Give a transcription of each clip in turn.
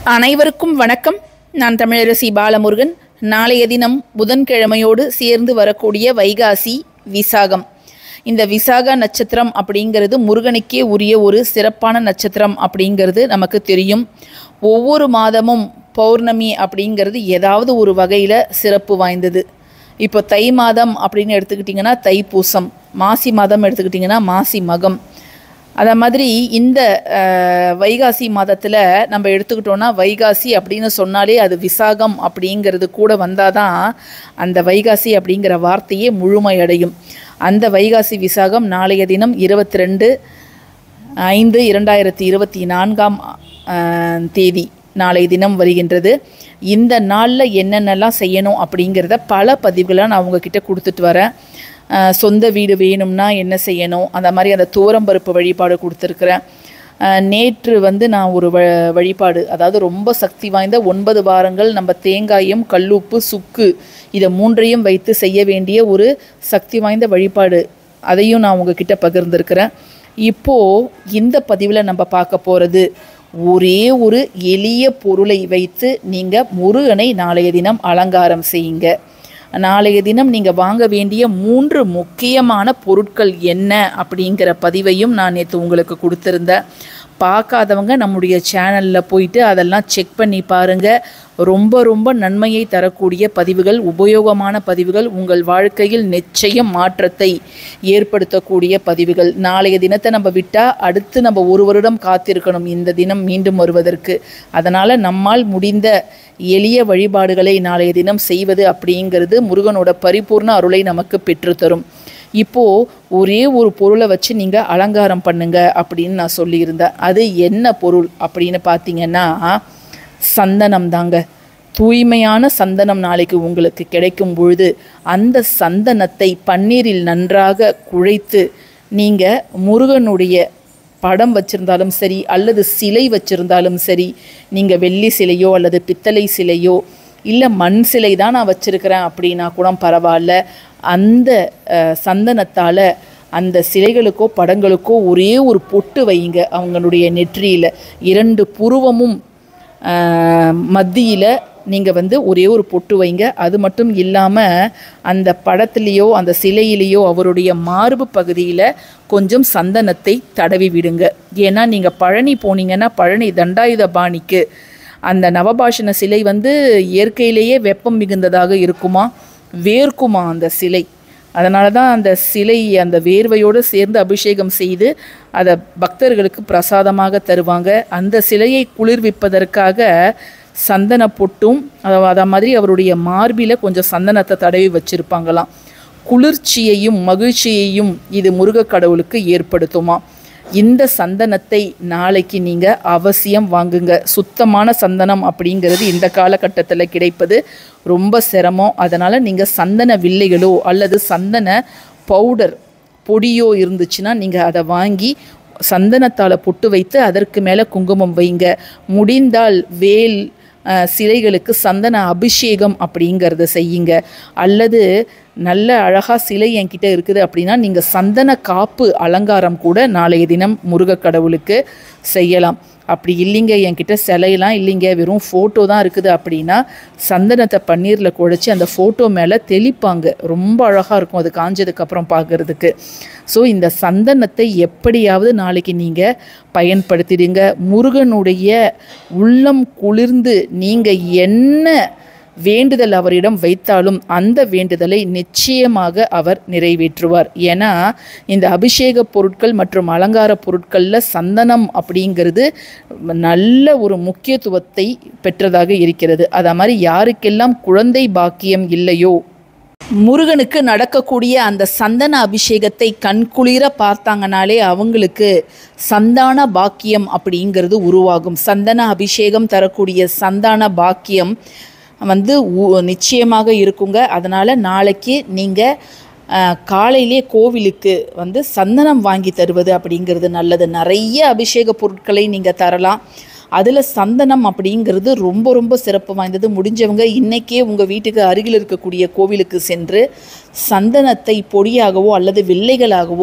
அனைவருக்கும் வணக்கம். நான் தமிழரசி பாலமுருகன். நாளைய தினம் புதன்கிழமையோடு சேர்ந்து வரக்கூடிய வைகாசி விசாகம். இந்த விசாக நட்சத்திரம் அப்படிங்கிறது முருகனுக்கே உரிய ஒரு சிறப்பான நட்சத்திரம் அப்படிங்கிறது நமக்கு தெரியும். ஒவ்வொரு மாதமும் பௌர்ணமி அப்படிங்கிறது ஏதாவது ஒரு வகையில் சிறப்பு வாய்ந்தது. இப்போ தை மாதம் அப்படின்னு எடுத்துக்கிட்டிங்கன்னா தைப்பூசம், மாசி மாதம் எடுத்துக்கிட்டிங்கன்னா மாசி மகம். அதை மாதிரி இந்த வைகாசி மாதத்தில் நம்ம எடுத்துக்கிட்டோன்னா வைகாசி அப்படின்னு சொன்னாலே அது விசாகம் அப்படிங்கிறது கூட வந்தால் தான் அந்த வைகாசி அப்படிங்கிற வார்த்தையே முழுமையடையும். அந்த வைகாசி விசாகம் நாளைய தினம் 22/5/2024 நாளைய தினம் வருகின்றது. இந்த நாளில் என்னென்னலாம் செய்யணும் அப்படிங்கிறத பல பதிவுகளை நான் உங்ககிட்ட கொடுத்துட்டு வரேன். சொந்த வீடு வேணும்னா என்ன செய்யணும், அந்த மாதிரி அந்த துவரம்பருப்பு வழிபாடு கொடுத்துருக்குறேன். நேற்று நான் ஒரு வழிபாடு, அதாவது ரொம்ப சக்தி வாய்ந்த 9 வாரங்கள் நம்ம தேங்காயும் கல்லுப்பு சுக்கு இதை 3ஐயும் வைத்து செய்ய வேண்டிய ஒரு சக்தி வாய்ந்த வழிபாடு, அதையும் நான் உங்ககிட்ட பகிர்ந்துருக்கிறேன். இப்போது இந்த பதிவில் நம்ம பார்க்க போகிறது ஒரே ஒரு எளிய பொருளை வைத்து நீங்கள் முருகனை நாளைய தினம் அலங்காரம் செய்யுங்க. நாளைய தினம் நீங்கள் வாங்க வேண்டிய 3 முக்கியமான பொருட்கள் என்ன அப்படிங்கிற பதிவையும் நான் நேற்று உங்களுக்கு கொடுத்துருந்தேன். பார்க்காதவங்க நம்முடைய சேனலில் போயிட்டு அதெல்லாம் செக் பண்ணி பாருங்கள். ரொம்ப நன்மையை தரக்கூடிய பதிவுகள், உபயோகமான பதிவுகள், உங்கள் வாழ்க்கையில் நிச்சயம் மாற்றத்தை ஏற்படுத்தக்கூடிய பதிவுகள். நாளைய தினத்தை நம்ம விட்டால் அடுத்து நம்ம ஒரு வருடம் காத்திருக்கணும் இந்த தினம் மீண்டும் வருவதற்கு. அதனால் நம்மால் முடிந்த எளிய வழிபாடுகளை நாளைய தினம் செய்வது அப்படிங்கிறது முருகனோட பரிபூர்ண அருளை நமக்கு பெற்றுத்தரும். இப்போது ஒரே ஒரு பொருளை வச்சு நீங்கள் அலங்காரம் பண்ணுங்க அப்படின்னு நான் சொல்லியிருந்தேன். அது என்ன பொருள் அப்படின்னு பார்த்தீங்கன்னா சந்தனம் தாங்க. தூய்மையான சந்தனம் நாளைக்கு உங்களுக்கு கிடைக்கும் பொழுது அந்த சந்தனத்தை பன்னீரில் நன்றாக குழைத்து நீங்கள் முருகனுடைய படம் வச்சுருந்தாலும் சரி அல்லது சிலை வச்சுருந்தாலும் சரி, நீங்கள் வெள்ளி சிலையோ அல்லது பித்தளை சிலையோ இல்லை மண் சிலை தான் நான் வச்சுருக்கிறேன் அப்படின்னா கூட பரவாயில்ல, அந்த சந்தனத்தால் அந்த சிலைகளுக்கோ படங்களுக்கோ ஒரே ஒரு பொட்டு வைங்க. அவங்களுடைய நெற்றியில் 2 புருவமும் மத்தியில் நீங்கள் ஒரே ஒரு பொட்டு வைங்க. அது மட்டும் இல்லாமல் அந்த படத்துலேயோ அந்த சிலையிலேயோ அவருடைய மார்பு பகுதியில் கொஞ்சம் சந்தனத்தை தடவி விடுங்க. ஏன்னா நீங்கள் பழனி போனீங்கன்னா பழனி தண்டாயுதபாணிக்கு அந்த நவபாஷண சிலை இயற்கையிலேயே வெப்பம் மிகுந்ததாக இருக்குமா, வேர்க்குமா அந்த சிலை. அதனால தான் அந்த சிலை அந்த வேர்வையோடு சேர்ந்து அபிஷேகம் செய்து அதை பக்தர்களுக்கு பிரசாதமாக தருவாங்க. அந்த சிலையை குளிர்விப்பதற்காக சந்தன பொட்டும் அதை மாதிரி அவருடைய மார்பில் கொஞ்சம் சந்தனத்தை தடவி வச்சுருப்பாங்களாம். குளிர்ச்சியையும் மகிழ்ச்சியையும் இது முருக கடவுளுக்கு ஏற்படுத்துமா. இந்த சந்தனத்தை நாளைக்கு நீங்கள் அவசியம் வாங்குங்க. சுத்தமான சந்தனம் அப்படிங்கிறது இந்த காலகட்டத்தில் கிடைப்பது ரொம்ப சிரமம். அதனால் நீங்கள் சந்தன வில்லைகளோ அல்லது சந்தன பவுடர் பொடியோ இருந்துச்சுன்னா நீங்கள் அதை வாங்கி சந்தனத்தால் பொட்டு வைத்து அதற்கு மேலே குங்குமம் வைங்க. முடிந்தால் வேல் சிலைகளுக்கு சந்தன அபிஷேகம் அப்படிங்கிறத செய்யுங்க. அல்லது நல்ல அழகாக சிலை என்கிட்ட இருக்குது அப்படின்னா நீங்கள் சந்தன காப்பு அலங்காரம் கூட நாளைய தினம் முருக கடவுளுக்கு செய்யலாம். அப்படி இல்லைங்க என்கிட்ட சிலையெல்லாம் இல்லைங்க, வெறும் ஃபோட்டோ தான் இருக்குது அப்படின்னா சந்தனத்தை பன்னீரில் குழைச்சி அந்த ஃபோட்டோ மேலே தெளிப்பாங்க. ரொம்ப அழகாக இருக்கும் அது காஞ்சதுக்கப்புறம் பார்க்குறதுக்கு. ஸோ இந்த சந்தனத்தை எப்படியாவது நாளைக்கு நீங்கள் பயன்படுத்திடுங்க. முருகனுடைய உள்ளம் குளிர்ந்து நீங்கள் என்ன வேண்டுதல் அவரிடம் வைத்தாலும் அந்த வேண்டுதலை நிச்சயமாக அவர் நிறைவேற்றுவார். ஏன்னா இந்த அபிஷேக பொருட்கள் மற்றும் அலங்கார பொருட்களில் சந்தனம் அப்படிங்கிறது நல்ல ஒரு முக்கியத்துவத்தை பெற்றதாக இருக்கிறது. அதை மாதிரி யாருக்கெல்லாம் குழந்தை பாக்கியம் இல்லையோ முருகனுக்கு நடக்கக்கூடிய அந்த சந்தன அபிஷேகத்தை கண்குளிர பார்த்தாங்கனாலே அவங்களுக்கு சந்தான பாக்கியம் அப்படிங்கிறது உருவாகும். சந்தன அபிஷேகம் தரக்கூடிய சந்தான பாக்கியம் நிச்சயமாக இருக்குங்க. அதனால் நாளைக்கு நீங்கள் காலையிலே கோவிலுக்கு சந்தனம் வாங்கி தருவது அப்படிங்கிறது நல்லது. நிறைய அபிஷேக பொருட்களை நீங்கள் தரலாம். அதில் சந்தனம் அப்படிங்கிறது ரொம்ப சிறப்பு வாய்ந்தது. முடிஞ்சவங்க இன்றைக்கே உங்கள் வீட்டுக்கு அருகில் இருக்கக்கூடிய கோவிலுக்கு சென்று சந்தனத்தை பொடியாகவோ அல்லது வில்லைகளாகவோ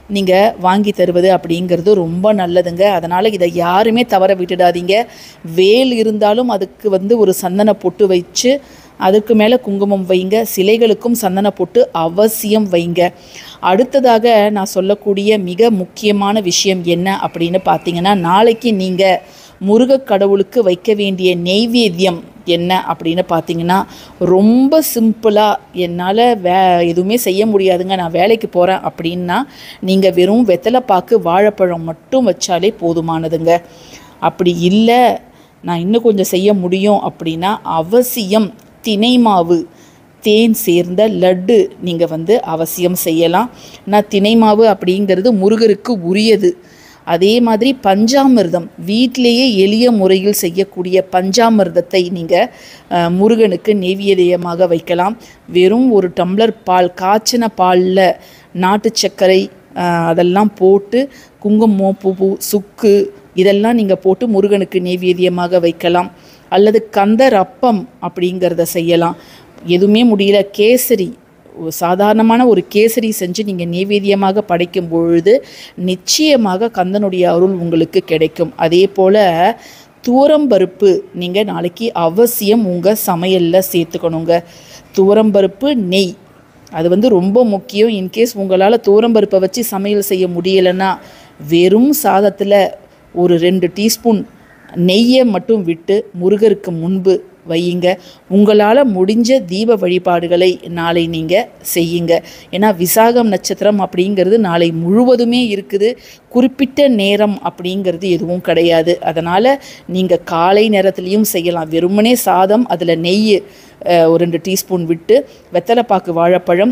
நீங்கள் வாங்கி தருவது அப்படிங்கிறது ரொம்ப நல்லதுங்க. அதனால் இதை யாருமே தவற விட்டுடாதீங்க. வேல் இருந்தாலும் அதுக்கு ஒரு சந்தன பொட்டு வச்சு அதுக்கு மேலே குங்குமம் வைங்க. சிலைகளுக்கும் சந்தன பொட்டு அவசியம் வைங்க. அடுத்ததாக நான் சொல்லக்கூடிய மிக முக்கியமான விஷயம் என்ன அப்படின்னு பார்த்தீங்கன்னா, நாளைக்கு நீங்கள் முருகக் கடவுளுக்கு வைக்க வேண்டிய நெய்வேத்தியம் என்ன அப்படின்னு பார்த்தீங்கன்னா, ரொம்ப சிம்பிளாக என்னால் எதுவுமே செய்ய முடியாதுங்க, நான் வேலைக்கு போகிறேன் அப்படின்னா நீங்கள் வெறும் வெத்தலைப்பாக்கு வாழைப்பழம் மட்டும் வச்சாலே போதுமானதுங்க. அப்படி இல்லை நான் இன்னும் கொஞ்சம் செய்ய முடியும் அப்படின்னா அவசியம் தினை மாவு தேன் சேர்ந்த லட்டு நீங்கள் அவசியம் செய்யலாம். நான் தினை மாவு அப்படிங்கிறது முருகருக்கு உரியது. அதே மாதிரி பஞ்சாமிர்தம் வீட்டிலேயே எளிய முறையில் செய்யக்கூடிய பஞ்சாமிர்தத்தை நீங்கள் முருகனுக்கு நெய்வேத்தியமாக வைக்கலாம். வெறும் ஒரு டம்ளர் பால், காய்ச்சின பாலில் நாட்டு சர்க்கரை அதெல்லாம் போட்டு குங்குமம், பூ, சுக்கு இதெல்லாம் நீங்கள் போட்டு முருகனுக்கு நெய்வேத்தியமாக வைக்கலாம். அல்லது கந்தர் அப்பம் அப்படிங்கிறத செய்யலாம். எதுவுமே முடியல, கேசரி, சாதாரணமான ஒரு கேசரி செஞ்சு நீங்கள் நெய்வேத்தியமாக படைக்கும் பொழுது நிச்சயமாக கந்தனுடைய அருள் உங்களுக்கு கிடைக்கும். அதே போல் துவரம்பருப்பு நீங்கள் நாளைக்கு அவசியம் உங்கள் சமையலில் சேர்த்துக்கணுங்க. துவரம்பருப்பு நெய் அது ரொம்ப முக்கியம். இன்கேஸ் உங்களால் துவரம்பருப்பை வச்சு சமையல் செய்ய முடியலைன்னா வெறும் சாதத்தில் ஒரு 2 டீஸ்பூன் நெய்யை மட்டும் விட்டு முருகருக்கு முன்பு வையுங்க. உங்களால் முடிஞ்ச தீப வழிபாடுகளை நாளை நீங்கள் செய்யுங்க. ஏன்னா விசாகம் நட்சத்திரம் அப்படிங்கிறது நாளை முழுவதுமே இருக்குது. குறிப்பிட்ட நேரம் அப்படிங்கிறது எதுவும் கிடையாது. அதனால் நீங்கள் காலை நேரத்துலேயும் செய்யலாம். வெறுமனே சாதம், அதில் நெய் ஒரு 2 டீஸ்பூன் விட்டு வெத்தலைப்பாக்கு வாழைப்பழம்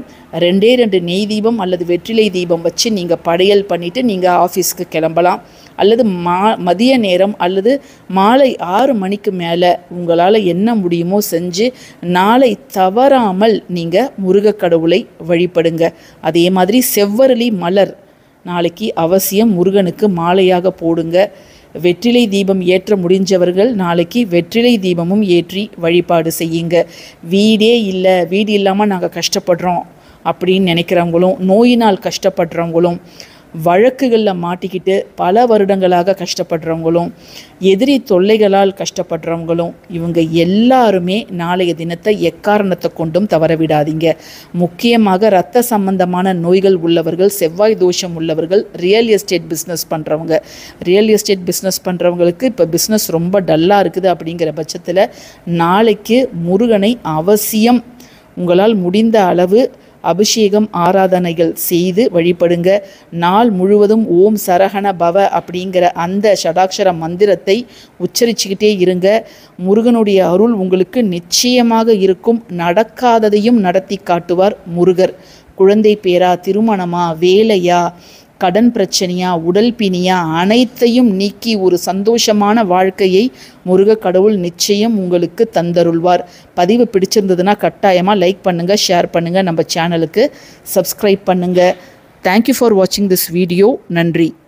2 நெய் தீபம் அல்லது வெற்றிலை தீபம் வச்சு நீங்கள் படையல் பண்ணிவிட்டு நீங்கள் ஆஃபீஸ்க்கு கிளம்பலாம். அல்லது மதிய நேரம் அல்லது மாலை 6 மணிக்கு மேலே உங்களால் என்ன முடியுமோ செஞ்சு நாளை தவறாமல் நீங்கள் முருகக் கடவுளை வழிபடுங்க. அதே மாதிரி செவ்வரளி மலர் நாளைக்கு அவசியம் முருகனுக்கு மாலையாக போடுங்க. வெற்றிலை தீபம் ஏற்ற முடிஞ்சவர்கள் நாளைக்கு வெற்றிலை தீபமும் ஏற்றி வழிபாடு செய்யுங்க. வீடு இல்லாமல் நாங்கள் கஷ்டப்படுறோம் அப்படின்னு நினைக்கிறவங்களும், நோயினால் கஷ்டப்படுறவங்களும், வழக்குகளில் மாட்டிக்கிட்டு பல வருடங்களாக கஷ்டப்படுறவங்களும், எதிரி தொல்லைகளால் கஷ்டப்படுறவங்களும், இவங்க எல்லாருமே நாளைய தினத்தை எக்காரணத்தை கொண்டும் தவற விடாதீங்க. முக்கியமாக இரத்த சம்பந்தமான நோய்கள் உள்ளவர்கள், செவ்வாய் தோஷம் உள்ளவர்கள், ரியல் எஸ்டேட் பிஸ்னஸ் பண்ணுறவங்களுக்கு இப்போ பிஸ்னஸ் ரொம்ப டல்லாக இருக்குது. அப்படிங்கிற பட்சத்தில் நாளைக்கு முருகனை அவசியம் உங்களால் முடிந்த அளவு அபிஷேகம் ஆராதனைகள் செய்து வழிபடுங்க. நாள் முழுவதும் ஓம் சரஹண பவ அப்படிங்கிற அந்த ஷடாக்ஷர மந்திரத்தை உச்சரிச்சுக்கிட்டே இருங்க. முருகனுடைய அருள் உங்களுக்கு நிச்சயமாக இருக்கும். நடக்காததையும் நடத்தி காட்டுவார் முருகர். குழந்தை பேரா, திருமணமா, வேலையா, கடன் பிரச்சனையா, உடல் பிணியா, அனைத்தையும் நீக்கி ஒரு சந்தோஷமான வாழ்க்கையை முருக கடவுள் நிச்சயம் உங்களுக்கு தந்தருள்வார். பதிவு பிடிச்சிருந்ததுன்னா கட்டாயமாக லைக் பண்ணுங்கள், ஷேர் பண்ணுங்கள், நம்ம சேனலுக்கு சப்ஸ்கிரைப் பண்ணுங்கள். தேங்க்யூ ஃபார் வாட்சிங் திஸ் வீடியோ. நன்றி.